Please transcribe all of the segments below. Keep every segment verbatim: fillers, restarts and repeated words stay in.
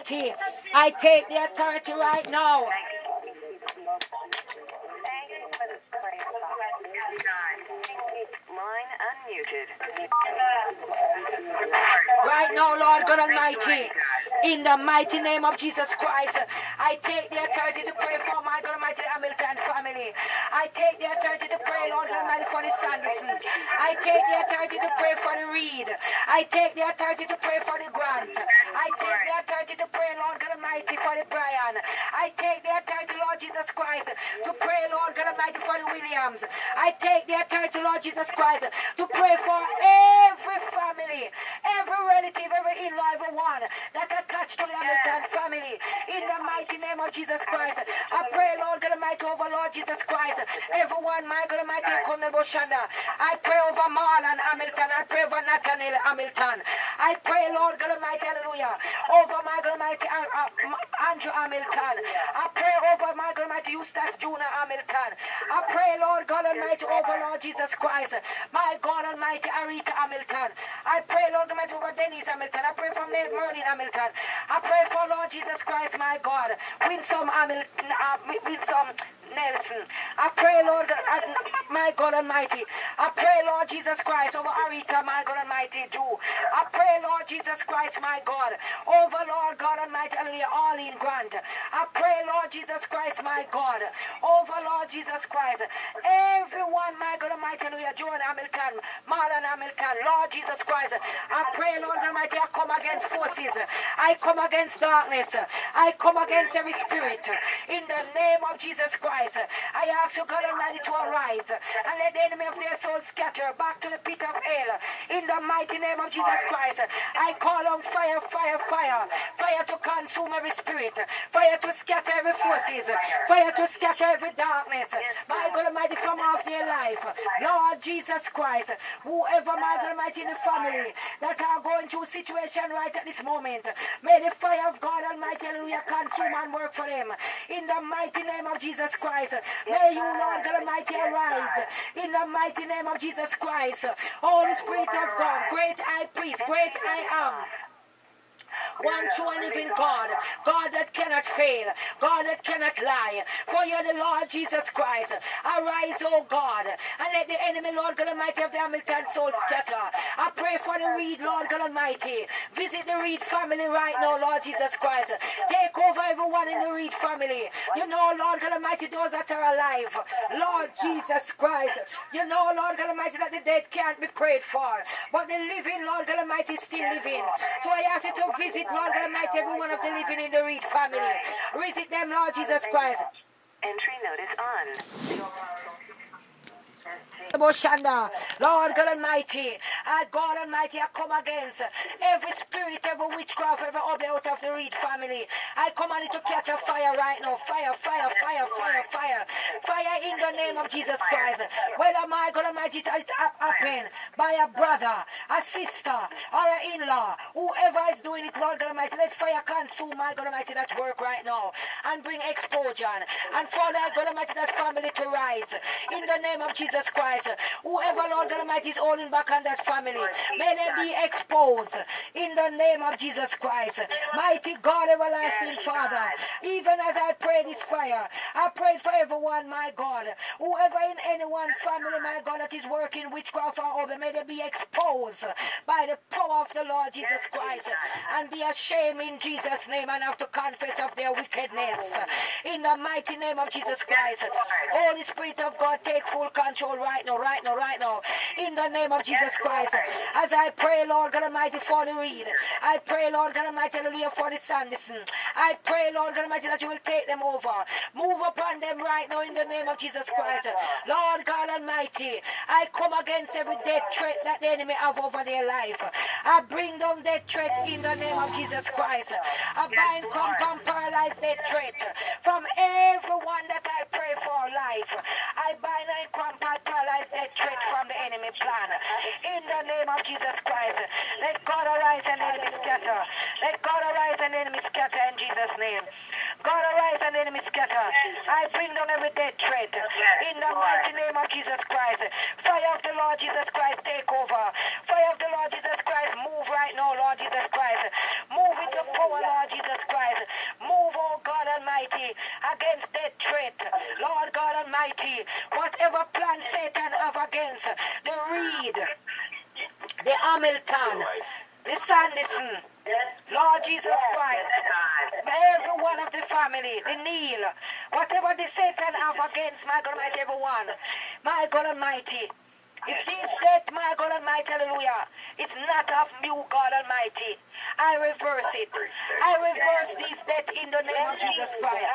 Almighty, I take the authority right now. Line unmuted. Right now, Lord God Almighty, in the mighty name of Jesus Christ, I take the authority to pray for my God Almighty Hamilton family. I take the authority to pray, Lord God Almighty, for the Sanderson. I take the authority to pray for the Reed. I take the authority to pray for the Grant. I take the authority to pray, Lord God Almighty, for the Brian. I take the authority, Lord Jesus Christ, to pray, Lord God Almighty, for the Williams. I take the authority, Lord Jesus Christ, to pray for every family, every relative, every in-law, every one that attached to the Hamilton family. In the mighty name of Jesus Christ, I pray, Lord God Almighty, over Lord Jesus Christ, everyone, my God Almighty, I pray over Marlon Hamilton. I pray over Nathaniel Hamilton. I pray, Lord God Almighty, hallelujah, over my God Almighty, uh, uh, Andrew Hamilton. I pray over my God Almighty, Eustace Junior Hamilton. I pray, Lord God Almighty, over Lord Jesus Christ, my God Almighty, Arita Hamilton. I pray, Lord Almighty, over Dennis Hamilton. I pray for Merlin Hamilton. I pray for Lord Jesus Christ, my God, Winsome Hamilton, uh, Winsome Nelson. I pray, Lord, uh, my God Almighty. I pray, Lord Jesus Christ, over Arita, my God Almighty, Jew. I pray, Lord Jesus Christ, my God, over Lord God Almighty, hallelujah, all in Grant. I pray, Lord Jesus Christ, my God, over Lord Jesus Christ, everyone, my God Almighty, hallelujah, John Hamilton, Marlon Hamilton, Lord Jesus Christ. I pray, Lord Almighty, I come against forces. I come against darkness. I come against every spirit. In the name of Jesus Christ, I ask you, God Almighty, to arise and let the enemy of their soul scatter back to the pit of hell. In the mighty name of Jesus Christ, I call on fire, fire, fire, fire to consume every spirit, fire to scatter every forces, fire to scatter every darkness. My God Almighty, from off their life, Lord Jesus Christ, whoever, my God Almighty, in the family that are going through situation right at this moment, may the fire of God Almighty, hallelujah, consume and work for them. In the mighty name of Jesus Christ, may you, Lord God Almighty, arise. In the mighty name of Jesus Christ, Holy Spirit of God, great high priest, great I am, one true and living God, God that cannot fail, God that cannot lie, for you are the Lord Jesus Christ. Arise, O God, and let the enemy, Lord God Almighty, of the Hamilton soul scatter. I pray for the Reed, Lord God Almighty. Visit the Reed family right now, Lord Jesus Christ. Take over everyone in the Reed family. You know, Lord God Almighty, those that are alive, Lord Jesus Christ. You know, Lord God Almighty, that the dead can't be prayed for, but the living, Lord God Almighty, is still living. So I ask you to visit, Lord God Almighty, every one of the living in the Reed family. Visit them, Lord Jesus Christ. Entry notice on. Lord God Almighty, I God Almighty, I come against every spirit, every witchcraft, every obey out of the Reed family. I command it to catch a fire right now. Fire, fire, fire, fire, fire. Fire in the name of Jesus Christ. Whether, my God Almighty, it happen by a brother, a sister, or an in-law, whoever is doing it, Lord God Almighty, let fire consume, my God Almighty, that work right now and bring explosion. And for that, God Almighty, that family to rise. In the name of Jesus Christ. Whoever, Lord God Almighty, is holding back on that family, may they be exposed in the name of Jesus Christ. Mighty God, everlasting Father, even as I pray this fire, I pray for everyone, my God, whoever in any one family, my God, that is working witchcraft or over, may they be exposed by the power of the Lord Jesus Christ and be ashamed in Jesus' name and have to confess of their wickedness. In the mighty name of Jesus Christ, Holy Spirit of God, take full control right now. Right now, right now, in the name of Jesus Christ, as I pray, Lord God Almighty, for the Reed, I pray, Lord God Almighty, hallelujah, for the Sanderson, I pray, Lord God Almighty, that you will take them over, move upon them right now in the name of Jesus Christ. Lord God Almighty, I come against every death threat that the enemy have over their life. I bring down death threat in the name of Jesus Christ. I bind, come, come, paralyze death threat from everyone that I pray for life. I bind and come, paralyze that threat from the enemy plan. In the name of Jesus Christ, let God arise and the enemy scatter. Let God arise and the enemy scatter in Jesus' name. God arise and the enemy scatter. I bring down every dead threat. In the mighty name of Jesus Christ. Fire of the Lord Jesus Christ, take over. Fire of the Lord Jesus Christ, move right now, Lord Jesus Christ. Move into power, Lord Jesus Christ. against that threat. Lord God Almighty, whatever plan Satan have against the Reed, the Hamilton, the Sanderson, Lord Jesus Christ, every one of the family, the Neil, whatever the Satan have against, my God Almighty, everyone, my God Almighty, if this death, my God Almighty, hallelujah, is not of you, God Almighty, I reverse it. I reverse this death in the name of Jesus Christ.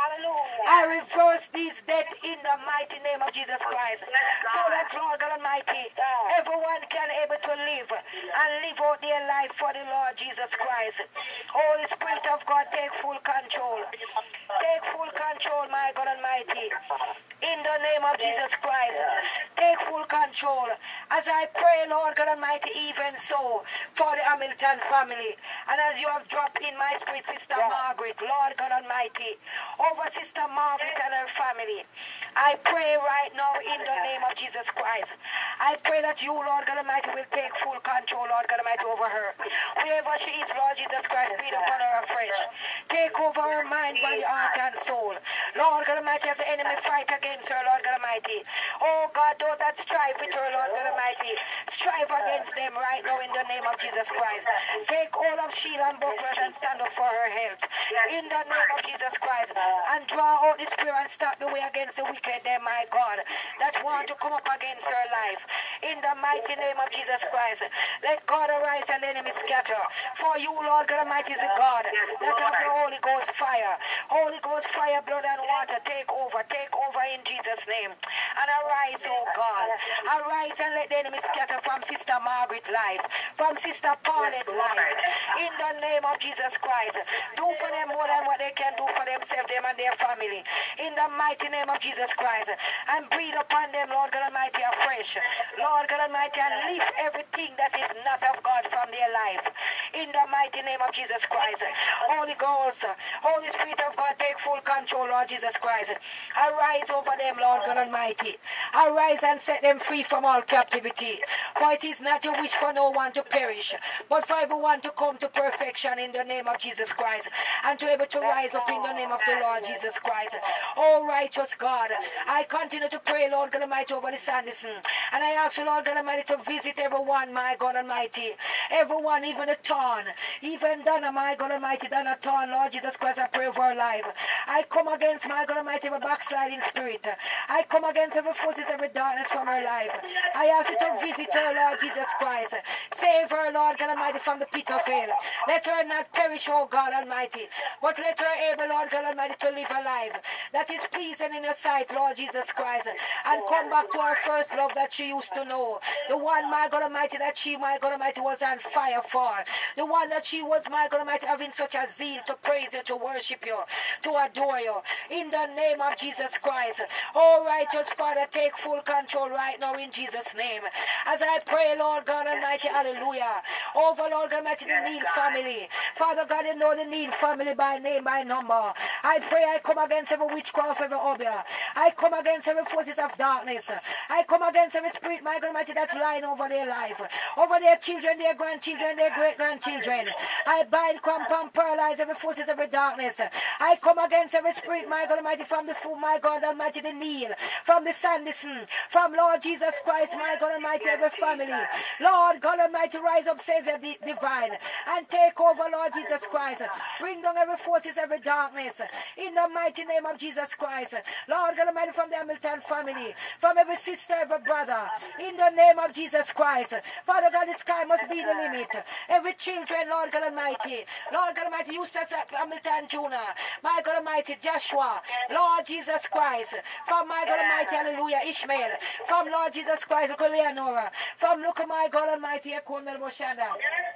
I reverse this death in the mighty name of Jesus Christ. So that, Lord God Almighty, everyone can able to live and live out their life for the Lord Jesus Christ. Holy Spirit of God, take full control. Take full control, my God Almighty. In the name of Jesus Christ, take full control. As I pray, Lord God Almighty, even so, for the Hamilton family. And as you have dropped in my spirit, Sister Margaret, Lord God Almighty, over Sister Margaret and her family, I pray right now in the name of Jesus Christ. I pray that you, Lord God Almighty, will take full control, Lord God Almighty, over her. Wherever she is, Lord Jesus Christ, breathe upon her afresh. Take over her mind, body, heart, and soul. Lord God Almighty, as the enemy fight against her, Lord God Almighty. Oh God, those that strive with her, Lord God Almighty, strive against them right now in the name of Jesus Christ. Take all of shield and bucklers and stand up for her health. In the name of Jesus Christ. And draw out the spirit and stop the way against the wicked, them, my God, that want to come up against her life. In the mighty name of Jesus Christ. Let God arise and the enemy scatter. For you, Lord God Almighty, is a God that have the Holy Ghost fire. Holy Ghost fire, blood and water, take over, take over in Jesus' name. And arise, oh God. Arise and let the enemy scatter from Sister Margaret's life, from Sister Paulette's life. In the name of Jesus Christ. Do for them more than what they can do for themselves, them and their family. In the mighty name of Jesus Christ. And breathe upon them, Lord God Almighty, afresh. Lord God Almighty, and lift everything that is not of God from their life. In the mighty name of Jesus Christ. Holy Ghost, Holy Spirit of God, take full control, Lord Jesus Christ. Arise over them, Lord God Almighty. Arise and set them free from all captivity. For it is not your wish for no one to perish, but for everyone to come to perfection in the name of Jesus Christ, and to be able to rise up in the name of the Lord Jesus Christ. Oh, righteous God, I continue to pray, Lord God Almighty, over the Sanderson. And I ask you, Lord God Almighty, to visit everyone, my God Almighty. Everyone, even the Torn, even Donna, my God Almighty, Donna Torn, Lord Jesus Christ, I pray for her life. I come against, my God Almighty, every backsliding spirit. I come against every forces, every darkness from her life. I ask you to visit her, Lord Jesus Christ. Save her, Lord God Almighty, from the pit of hell. Let her not perish, oh God Almighty, but let her able, Lord God Almighty, to live a life that is pleasing in your sight, Lord Jesus Christ, and come back to her first love that she used to know. The one, my God Almighty, that she, my God Almighty, was on fire for. The one that she was, my God Almighty, having such a zeal to praise you, to worship you, to adore you. In the name of Jesus Christ. Oh, righteous Father, take full control right now in Jesus' name. As I pray, Lord God Almighty, hallelujah, over, Lord God Almighty, the Neil family. Father God, you know the Neil family by name, by number. I pray I come against every witchcraft, every obia. I come against every forces of darkness. I come against every spirit, my God Almighty, that's lying over their life, over their children, their grandchildren, their great-grandchildren. I bind, cramp, and paralyze every forces, every darkness. I come against every spirit, my God Almighty, from the food, my God Almighty, the Neil, from the Sanderson, from Lord Jesus Christ, my God Almighty, every family. Lord God Almighty, rise up, Savior divine, and take over, Lord Jesus Christ. Bring down every forces, every darkness, in the mighty name of Jesus Christ. Lord God Almighty, from the Hamilton family, from every sister, every brother, in the name of Jesus Christ. Father God, the sky must be the limit. Every children, Lord God Almighty, Lord God Almighty, Eustace Hamilton Junior, my God Almighty, Joshua, Lord Jesus Christ, from my God Almighty, hallelujah, Ishmael, from Lord Jesus Christ, look at Leonora, from look at my God Almighty, Ekunda Boshanda.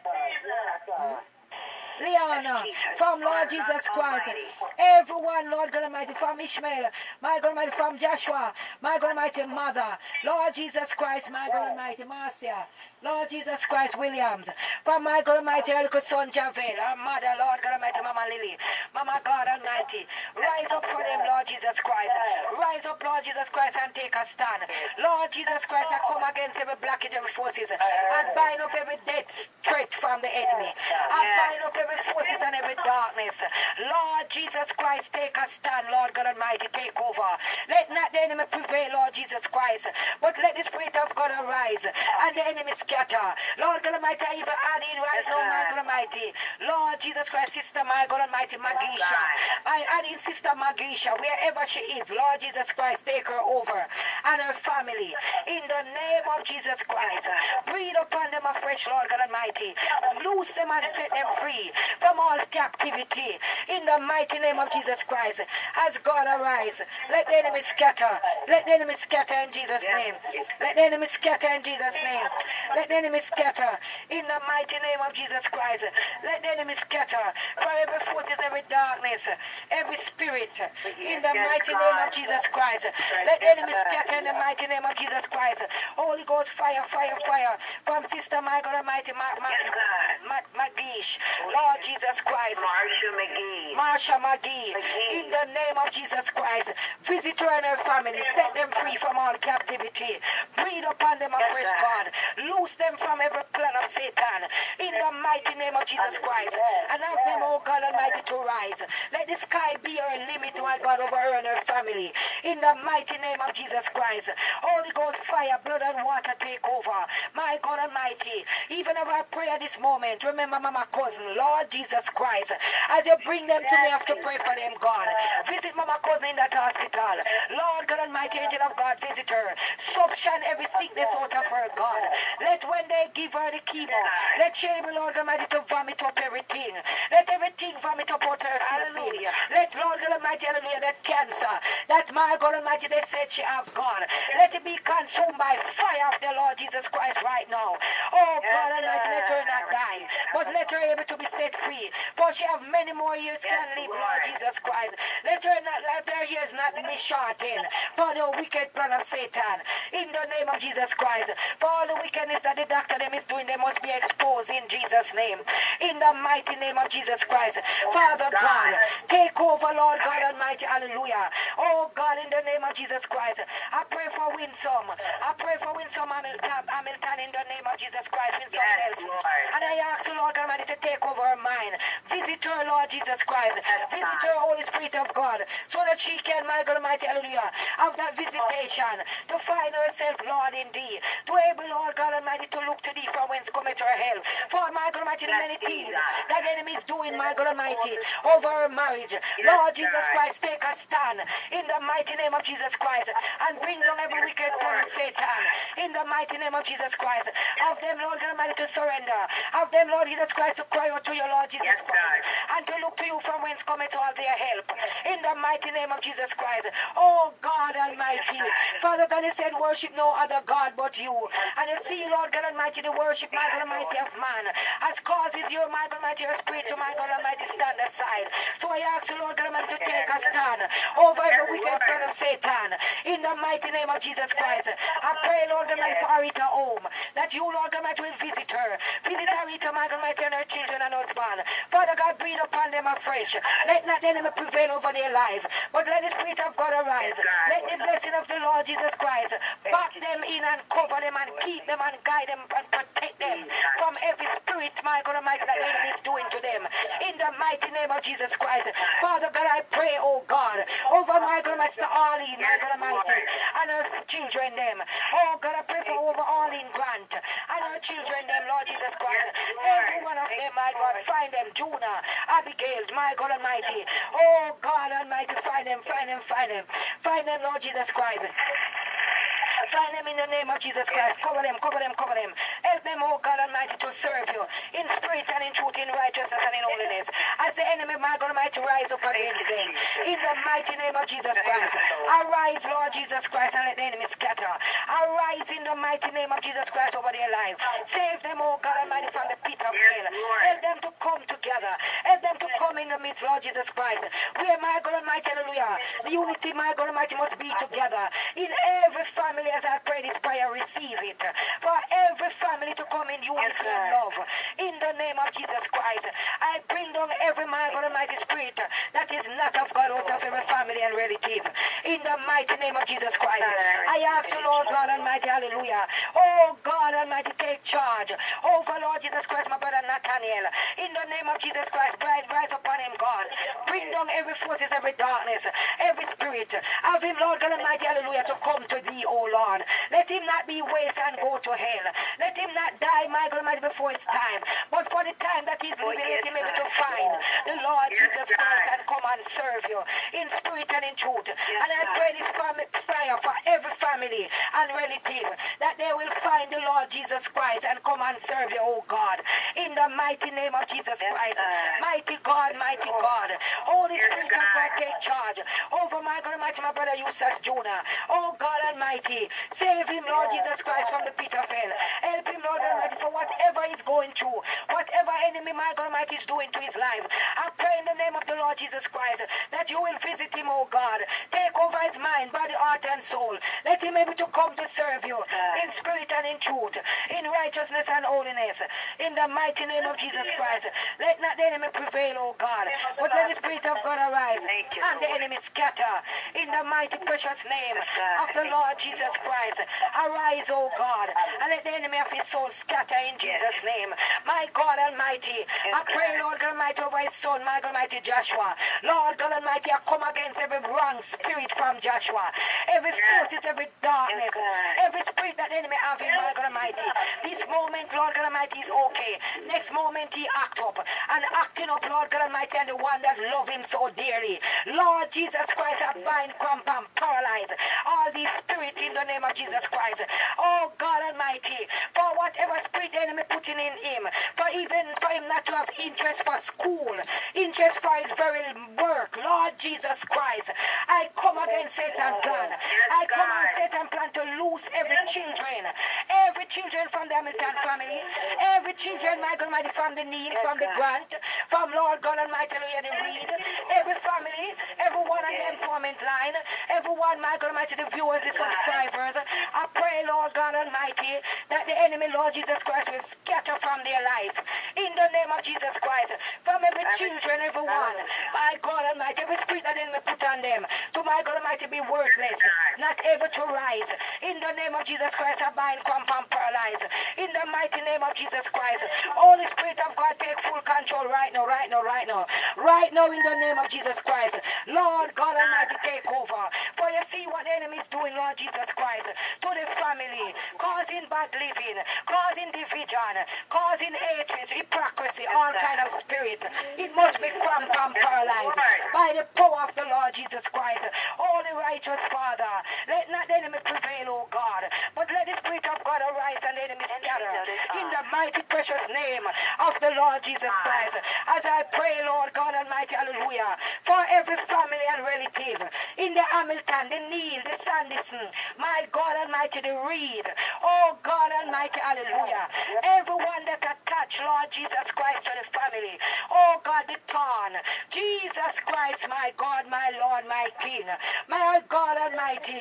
Leona, from Lord Jesus Christ, everyone, Lord God Almighty, from Ishmael, my God Almighty, from Joshua, my God Almighty, Mother, Lord Jesus Christ, my God Almighty, Marcia, Lord Jesus Christ, Williams, from my God Almighty, her little son, Javel, our mother, Lord God Almighty, Mama Lily, Mama God Almighty, rise up for them, Lord Jesus Christ, rise up, Lord Jesus Christ, and take a stand. Lord Jesus Christ, I come against every blockage, every forces, and bind up every death threat from the enemy, and bind up every forces and every darkness. Lord Jesus Christ, take a stand, Lord God Almighty, take over. Let not the enemy prevail, Lord Jesus Christ, but let the Spirit of God arise and the enemy scatter. Lord God Almighty, I even add in right now, my God Almighty, Lord Jesus Christ, Sister, my God Almighty, Magisha. I add in Sister Magisha, wherever she is, Lord Jesus Christ, take her over and her family. In the name of Jesus Christ, breathe upon them afresh, Lord God Almighty. Loose them and set them free from all captivity. In the mighty name of Jesus Christ, as God arise, let the enemy scatter. Let the enemy scatter in Jesus' name. Let the enemy scatter in Jesus' name. Let the enemy scatter in the mighty name of Jesus Christ. Let the enemy scatter for every forces, every darkness, every spirit. In the mighty name of Jesus Christ. Let the enemy scatter in the mighty name of Jesus Christ. Holy Ghost fire, fire, fire from Sister Michael Almighty Ma Ma Ma Magish. Lord Jesus Christ. Marsha McGee. Marsha McGee. In the name of Jesus Christ. Visit her and her family. Set them free from all captivity. Breathe upon them afresh, God. Loose them from every plan of Satan. In the mighty name of Jesus Christ. And have them, oh God Almighty, to rise. Let the sky be her limit, my God, over her and her family. In the mighty name of Jesus Christ. Holy Ghost fire, blood and water take over. My God Almighty. Even if I pray at this moment, remember Mama Cousin, Lord Jesus Christ. As you bring them to me, I have to pray for them, God. Visit Mama Cousin in that hospital. Lord God Almighty, angel of God, visit her. Subshine every sickness out of her, God. Let when they give her the chemo, let she able, Lord Almighty, to vomit up everything. Let everything vomit up out her system. Let Lord God Almighty, hallelujah, that cancer, that my God Almighty, they said she have gone. Let it be consumed by fire of the Lord Jesus Christ right now. Oh God Almighty, let her not die, but let her able to be set free. For she have many more years can live, Lord Jesus Christ. Let her not, let her years not be shortened for the wicked plan of Satan. In the name of Jesus Christ. For all the wickedness that the doctor them is doing, they must be exposed in Jesus' name. In the mighty name of Jesus Christ. Father God, take over, Lord God Almighty. Hallelujah. Oh God, in the name of Jesus Christ. I pray for Winsome. I pray for Winsome Hamilton in the name of Jesus Christ. Winsome Nelson. And I ask you, Lord Almighty, to take over her mind. Visit her, Lord Jesus Christ. Visit her, Holy Spirit of God, so that she can, my God Almighty, hallelujah, have that visitation to find herself, Lord, in thee. To able, Lord God Almighty, to look to thee from whence cometh her help. For, my God Almighty, the many things that the enemy is doing, my God Almighty, over her marriage. Lord Jesus Christ, take a stand in the mighty name of Jesus Christ and bring down every wicked plan of Satan. In the mighty name of Jesus Christ. Have them, Lord God Almighty, to surrender. Have them, Lord Jesus Christ, to cry out to your Lord Jesus Christ and to look to you from whence cometh all their help. In the mighty name of Jesus Christ. Oh God Almighty. Father God, you said worship no other God but you. And you see, Lord God Almighty, the worship, my God Almighty, of man has causes your, my God Almighty, your spirit to, my God Almighty, stand aside. So I ask you, Lord God Almighty, to take a stand over the wicked plan of Satan. In the mighty name of Jesus Christ. I pray, Lord God Almighty, for Arita home, that you, Lord God Almighty, will visit her. Visit Arita, my God Almighty, and her children and husband. Father God, breathe upon them afresh. Let not the enemy prevail over their life, but let the Spirit of God arise. Let the blessing of the Lord Jesus Christ back them in and cover them and keep them and guide them and protect them from every spirit, my God Almighty, that the enemy is doing to them. In the mighty name of Jesus Christ. Father God, I pray, oh God, over my God Almighty, Arlene, my God Almighty, and her children them. Oh God, I pray for over Arlene Grant and her children them, Lord Jesus Christ. Every one of them, my God, find them. Juna, Abigail, my God Almighty. Oh God Almighty, find them, find them, find them. Find them, Lord Jesus Christ. Find them in the name of Jesus Christ. Cover them, cover them, cover them. Help them, oh God Almighty, to serve you in spirit and in truth, in righteousness and in holiness. As the enemy, my God Almighty, rise up against them. In the mighty name of Jesus Christ. Arise, Lord Jesus Christ, and let the enemy scatter. Arise in the mighty name of Jesus Christ over their life. Save them, oh God Almighty, from the pit of hell. Help them to come together. Help them to come in the midst, Lord Jesus Christ. Where, my God Almighty, hallelujah, the unity, my God Almighty, must be together. In every family as as I pray this prayer, receive it. For every family to come in unity and love. In the name of Jesus Christ, I bring down every my God Almighty spirit that is not of God out of every family and relative. In the mighty name of Jesus Christ, I ask you, Lord God Almighty, hallelujah. Oh God Almighty, take charge over Lord Jesus Christ, my brother Nathaniel. In the name of Jesus Christ, rise, rise upon him, God. Bring down every forces, every darkness, every spirit. Have him, Lord God Almighty, hallelujah, to come to thee, oh Lord. Let him not be waste and go to hell. Let him not die, my God Almighty, before his time. But for the time that he's living, let him able to find the Lord Jesus Christ and come and serve you in spirit and in truth. And I pray this prayer for every family and relative that they will find the Lord Jesus Christ and come and serve you, oh God. In the mighty name of Jesus Christ. Mighty God, mighty God. Holy Spirit of God, take charge over my God Almighty, my brother Eustace Jonah. Oh God Almighty, save him, Lord Jesus Christ, from the pit of hell. Help him, Lord Almighty, for whatever he's going through, whatever enemy, my God Almighty, is doing to his life. I pray in the name of the Lord Jesus Christ that you will visit him, oh God. Take over his mind, body, heart, and soul. Let him able to come to serve you in spirit and in truth, in righteousness and holiness. In the mighty name of Jesus Christ, let not the enemy prevail, oh God, but let the Spirit of God arise and the enemy scatter. In the mighty precious name of the Lord Jesus Christ, arise, oh God, and let the enemy of his soul scatter in Jesus' name. My God Almighty, I pray, Lord God Almighty, over his son, my God Almighty Joshua. Lord God Almighty, I come against every wrong spirit from Joshua, every forces, every darkness, every spirit that the enemy have in, my God Almighty. This moment, Lord God Almighty, is okay. Next moment, he act up, and acting up, Lord God Almighty, and the one that love him so dearly. Lord Jesus Christ, I bind, cramp, and paralyze all these spirits in the name of Jesus Christ. Oh God Almighty, for whatever spirit the enemy putting in him, for even for him not to have interest for school, interest for his very work, Lord Jesus Christ, I come against Satan's plan. I come against Satan's plan to lose every children, every children from the Hamilton family, every children, my God Almighty, from the need, from the grant, from Lord God Almighty, the read, every family, everyone on the employment line, everyone, my God Almighty, the viewers, the subscribers. I pray, Lord God Almighty, that the enemy, Lord Jesus Christ, will scatter from their life. In the name of Jesus Christ, from every children, everyone, my God Almighty, every spirit that the enemy put on them, to my God Almighty, be worthless, not able to rise. In the name of Jesus Christ, I bind, cramp, and paralyze. In the mighty name of Jesus Christ, Holy Spirit of God, take full control right now, right now, right now. Right now, in the name of Jesus Christ. Lord God Almighty, take over. For you see what the enemy is doing, Lord Jesus Christ, to the family, causing bad living, causing division, causing hatred, hypocrisy, all kind of spirit. It must be cramped and paralyzed by the power of the Lord Jesus Christ. Holy righteous Father, let not the enemy prevail, O God, but let the Spirit of God arise and the enemy scatter. In the mighty precious name of the Lord Jesus Christ, as I pray, Lord God Almighty, hallelujah, for every family and relative in the Hamilton, the Neil, the Sanderson, my God Almighty, the Reed, oh God Almighty, hallelujah, everyone that attached, Lord Jesus Christ, to the family, oh God, the Torn, Jesus Christ, my God, my Lord, my King, my God Almighty,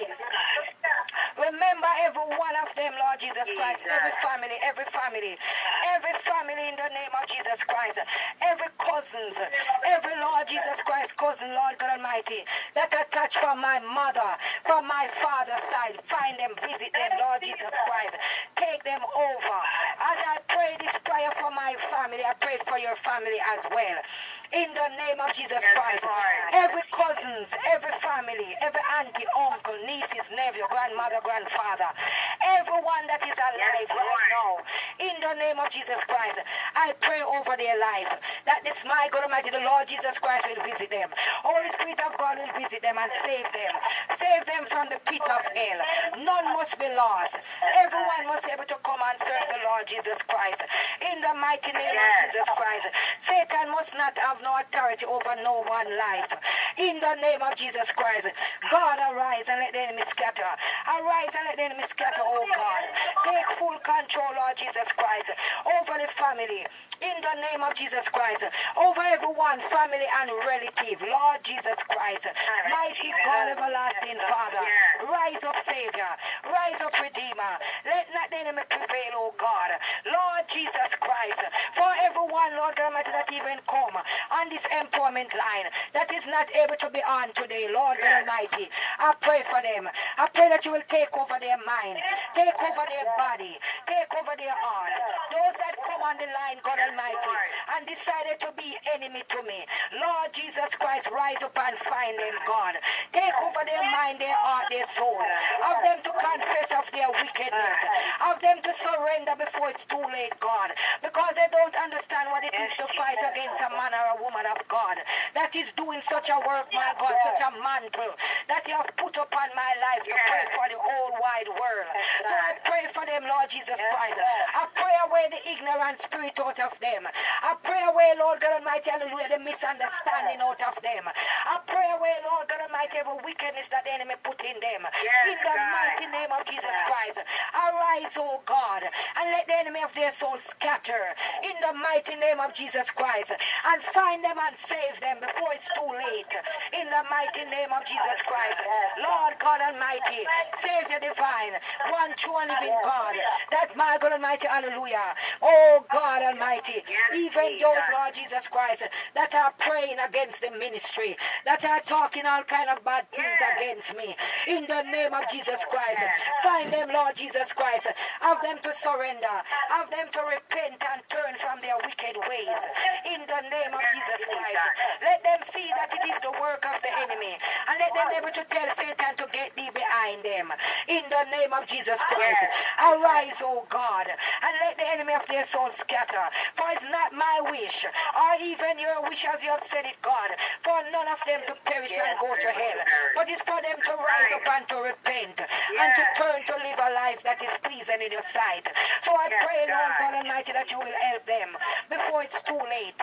remember every one of them, Lord Jesus Christ, every family, every family, every family in the name of Jesus Christ, every cousins, every Lord Jesus Christ cousin, Lord God Almighty, that attached from my mother, from my father's side, find them, visit them, Lord Jesus Christ, take them over. As I pray this prayer for my family, I pray for your family as well. In the name of Jesus Christ, every cousins, every family, every auntie, uncle, nieces, nephew, grandmother, grandfather, everyone that is alive right now, in the name of Jesus Christ, I pray over their life, that this, my God Almighty, the Lord Jesus Christ will visit them. Holy Spirit of God will visit them and save them. Save them from the pit of hell. None must be lost. Everyone must be able to come and serve the Lord Jesus Christ. In the mighty name of Jesus Christ, Satan must not have no authority over no one life. In the name of Jesus Christ, God, arise and let the enemy scatter. Arise and let the enemy scatter, oh God. Take full control, Lord Jesus Christ, over the family. In the name of Jesus Christ, over everyone, family and relative, Lord Jesus Christ, mighty God, everlasting Father. Father. Rise up, Savior. Rise up, Redeemer. Let not the enemy prevail, oh God. Lord Jesus Christ, for everyone, Lord God Almighty, that even come on this empowerment line that is not able to be on today, Lord God Almighty, I pray for them. I pray that you will take over their mind, take over their body, take over their heart. Those that come on the line, God Almighty, and decided to be enemy to me, Lord Jesus Christ, rise up and find them, God. Take over their mind, their heart, their soul. Of them to confess of their wickedness. Of them to surrender before it's too late, God. Because they don't understand what it is to fight against a man or a woman of God that is doing such a work, my God, such a mantle that you have put upon my life to pray for the whole wide world. So I pray for them, Lord Jesus Christ. I pray away the ignorant spirit out of them. I pray away, Lord God Almighty, hallelujah, the misunderstanding out of them. I pray away, Lord God Almighty, every wickedness that the enemy put in them. In the mighty name of Jesus Christ, arise, oh God, and let the enemy of their soul scatter. In the mighty name of Jesus Christ, and find them and save them before it's too late. In the mighty name of Jesus Christ, Lord God Almighty, Savior divine, one true and living God, that my God Almighty, hallelujah, oh God Almighty, even those, Lord Jesus Christ, that are praying against the ministry, that are talking all kind of bad things against me, in the name of Jesus Christ, find them, Lord Jesus Christ, have them to surrender, have them to repent and turn from their wicked ways, in the name of Jesus Christ. Let them see that it is the work of the enemy, and let them be able to tell Satan to get thee behind them, in the name of Jesus Christ. Arise, O God, and let the enemy of their soul scatter, for it's not my wish, or even your wish as you have said it, God, for none of them to perish and go to hell, but it's for them to rise up and to repent, and to turn to live a life that is pleasing in your sight. So I pray, Lord God Almighty, that you will help them before it's too late.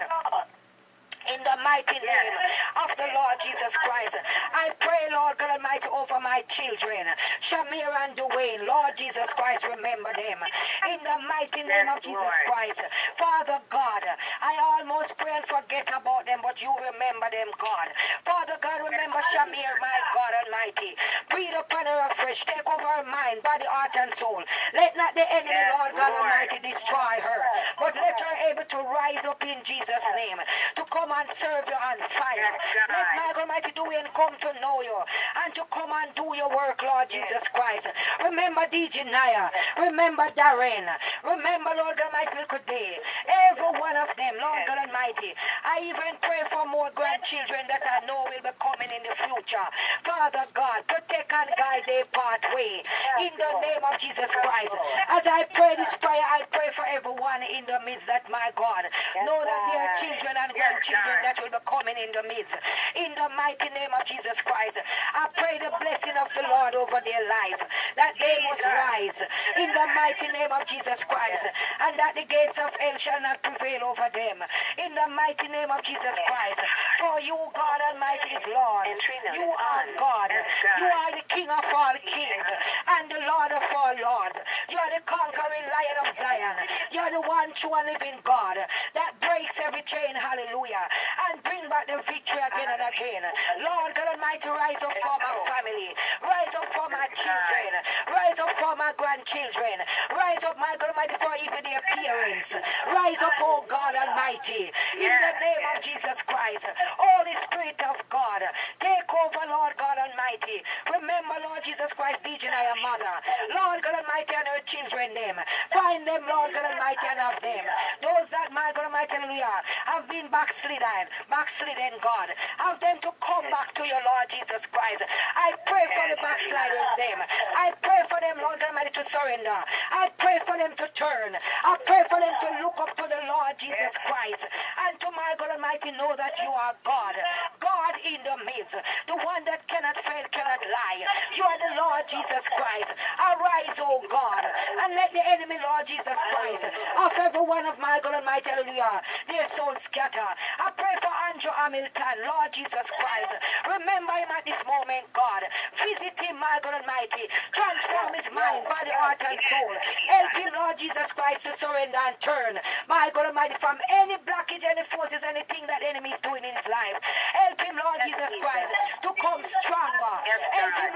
In the mighty name of the Lord Jesus Christ, I pray, Lord God Almighty, over my children, Shamir and Dwayne. Lord Jesus Christ, remember them. In the mighty name of Jesus Christ, Father God, I almost pray and forget about them, but you remember them, God. Father God, remember Shamir, my God Almighty. Breathe upon her afresh. Take over her mind, body, heart, and soul. Let not the enemy, Lord God Almighty, destroy her, but let her able to rise up in Jesus' name, to come and serve you on fire. Let my God Almighty do and come to know you, and to come and do your work, Lord Jesus Christ. Remember D J Naya. Remember Darren. Remember, Lord God Almighty, little day. Every one of them, Lord God Almighty. I even pray for more grandchildren that I know will be coming in the future. Father God, protect and guide their pathway. In the name of Jesus Christ. As I pray this prayer, I pray for everyone in the midst that, my God, know that there are children and grandchildren that will be coming in the midst. In the mighty name of Jesus Christ, I pray the blessing of the Lord over their life, that they must rise in the mighty name of Jesus Christ, and that the gates of hell shall not prevail over them. In the mighty name of Jesus Christ, for you, God Almighty, is Lord. You are God. You are the King of all kings and the Lord of all lords. You are the conquering Lion of Zion. You are the one true and living God that breaks every chain, hallelujah, and bring back the victory again and again. Lord God Almighty, rise up for my family. Rise up for my children. Rise up for my grandchildren. Rise up, my God Almighty, for even their parents. Rise up, oh God Almighty, in the name of Jesus Christ. Holy Spirit of God, take over, Lord God Almighty. Remember, Lord Jesus Christ, D J Naya mother. Lord God Almighty, and her children, them. Find them, Lord God Almighty, and have them. Those that, my God Almighty, hallelujah, have been backslidden, backslidden, God. Have them to come back to your Lord Jesus Christ. I pray for the backsliders, them. I pray for them, Lord God Almighty, to surrender. I pray for them to turn. I pray for them to look up to the Lord Jesus Christ, and to, my God Almighty, know that you are God. God in the midst, the one that cannot fail, cannot lie. You are the Lord Jesus Christ. Arise, oh God, and let the enemy, Lord Jesus Christ, of every one of my God Almighty, hallelujah, their souls scatter. I pray for Andrew Hamilton, Lord Jesus Christ. Remember him at this moment, God. Visit him, my God Almighty. Transform his mind, body, heart, and soul. Help him, Lord Jesus Christ, to surrender and turn, my God Almighty, from any blockage, any forces, anything that the enemy is doing in his life. Help him, Lord Jesus Christ, to come stronger. Help him, Lord God Almighty,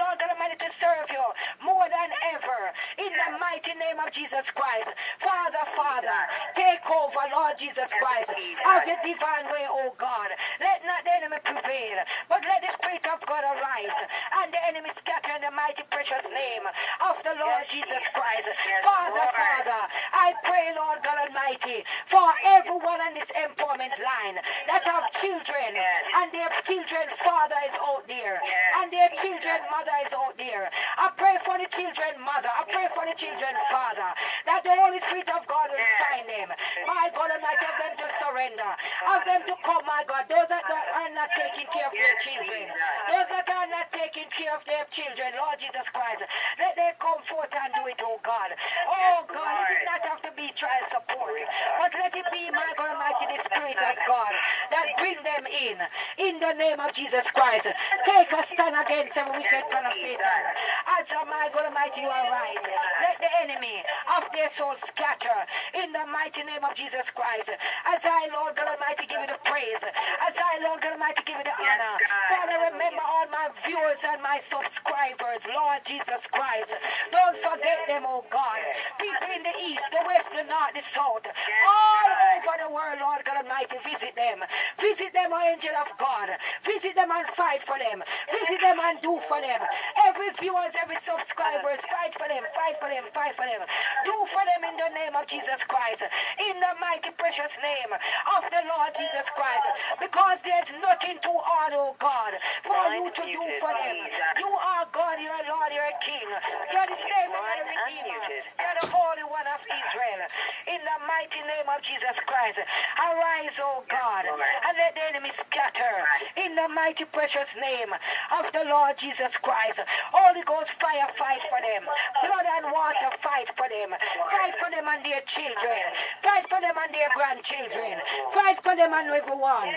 Almighty, to serve you more than ever. In the mighty name of Jesus Christ. Father, Father, take over, Lord Jesus Christ, of your divine way, oh God. Let not the enemy prevail, but let the Spirit of God arise, and the enemy scatter in the mighty precious name of the Lord Jesus Christ. Father, Father, I pray, Lord God Almighty, for everyone on this empowerment line that have children, and their children father is out there, and their children mother is out there. I pray for the children mother, I pray for the children father, that the Holy Spirit of God will find them. My God Almighty, have them to surrender, have them to come, my God, those that are not taking care of their children, those that are not taking care of their children, Lord Jesus Christ, let them come forth and do it, oh God. Oh God, it does not have to be child support, but let it be, my God Almighty, the Spirit of God that bring them in, in the name of Jesus Christ. Take a stand against every wicked plan of Satan. As oh my God Almighty, you arise, let the enemy of their soul scatter in the mighty name of Jesus Christ. As I, Lord God Almighty, give you the praise, as I, Lord God Almighty, give you the honor. Father, remember all my viewers and my subscribers, Lord Jesus Christ. Don't forget them, oh God. People in the east, the west, the north, the south, all over the world, Lord God Almighty, visit them. Visit them, oh angel of God. Visit them and fight for them. Visit them and do for them. Every viewers, every subscribers, fight for them, fight for them, fight for them. Do for them in the name of Jesus Christ. In the mighty precious name of the Lord Jesus Christ. Because there's nothing too hard, oh God, for you to do for them. You are God, you're a Lord, you're a King. You're the Savior, you're the Redeemer. You're the Holy One of Israel. In the mighty name of Jesus Christ. Arise, oh God, and let the enemy scatter. In the mighty precious name of the Lord Jesus Christ. Holy Ghost fire, fight for them. Blood and water, fight for them. Fight for them and their children. Fight for them and their grandchildren. Fight for them and everyone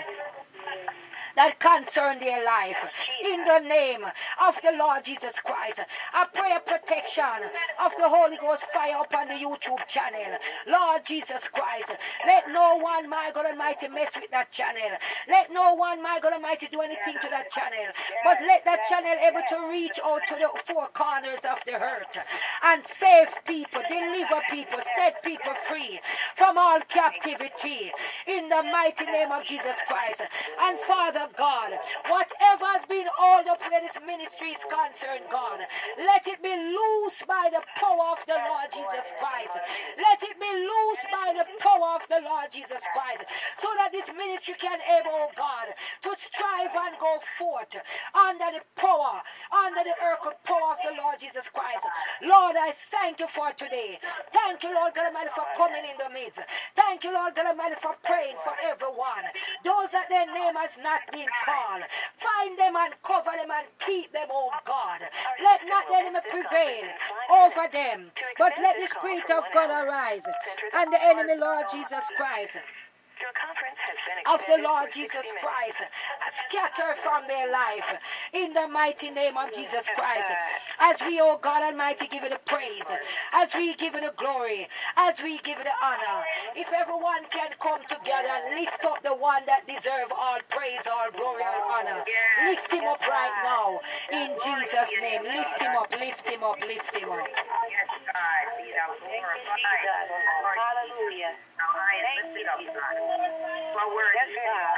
that concern their life. In the name of the Lord Jesus Christ, I pray a protection of the Holy Ghost fire upon the YouTube channel. Lord Jesus Christ, let no one, my God Almighty, mess with that channel. Let no one, my God Almighty, do anything to that channel. But let that channel able to reach out to the four corners of the earth and save people, deliver people, set people free from all captivity. In the mighty name of Jesus Christ. And Father God, whatever has been held up where this ministry is concerned, God, let it be loosed by the power of the Lord Jesus Christ. Let it be loosed by the power of the Lord Jesus Christ, so that this ministry can able, oh God, to strive and go forth under the power, under the earthly power of the Lord Jesus Christ. Lord, I thank you for today. Thank you, Lord God Almighty, for coming in the midst. Thank you, Lord God Almighty, for praying for everyone. Those that their name has not been called, find them and cover them and keep them, oh God. Let not the enemy prevail over them, but let the Spirit of God arise, and the enemy, Lord Jesus Christ, Your conference has been of the extended Lord for Jesus sixty Christ, minutes. scatter from their life in the mighty name of Jesus Christ. As we, oh God Almighty, give you the praise, as we give you the glory, as we give you the honor. If everyone can come together and lift up the one that deserves all praise, all glory, all honor, lift him up right now in Jesus' name. Lift him up, lift him up, lift him up. Yes, God, be thou glorified. Hallelujah. Thank you, Jesus. For word, yes, God.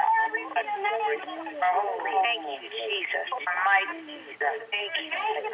For holy. Thank you, Jesus. Mighty Jesus. Thank you.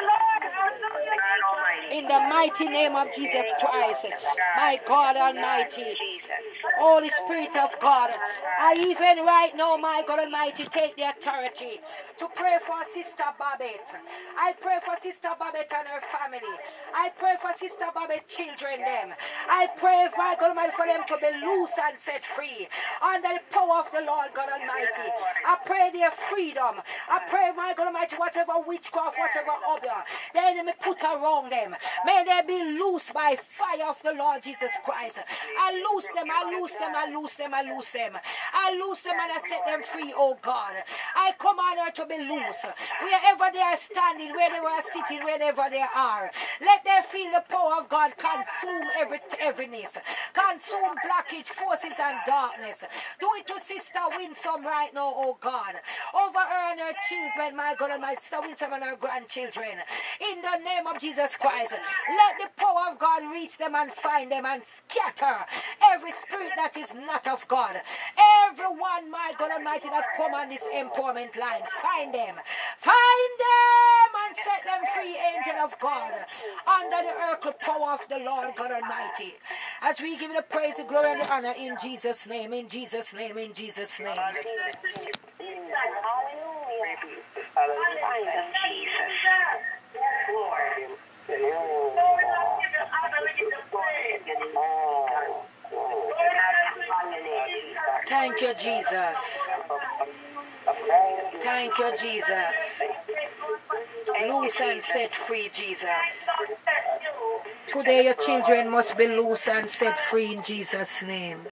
God Almighty. In the mighty name of Jesus Christ, my God Almighty, Holy Spirit of God, I even right now, my God Almighty, take the authority to pray for Sister Babette. I pray for Sister Babette and her family. I pray for Sister Babette's children, them. I pray, my God Almighty, for them to be loose and set free under the power of the Lord God Almighty. I pray their freedom. I pray, my God Almighty, whatever witchcraft, whatever other the enemy put around them, may they be loose by fire of the Lord Jesus Christ. I loose them, I loose loose them, I loose them, I loose them. I loose them and I set them free, oh God. I command her to be loose. Wherever they are standing, where they are sitting, wherever they are. Let them feel the power of God consume every heaviness. Consume blockage, forces and darkness. Do it to Sister Winsome right now, oh God. Over her and her children, my God, and my Sister Winsome and her grandchildren. In the name of Jesus Christ, let the power of God reach them and find them and scatter every spirit that is not of God. Everyone, my God Almighty, that come on this empowerment line, find them. Find them and set them free, angel of God, under the earthly power of the Lord God Almighty. As we give the praise, the glory, and the honor in Jesus' name, in Jesus' name, in Jesus' name. Thank you, Jesus. Thank you, Jesus. Loose and set free, Jesus. Today your children must be loose and set free in Jesus' name.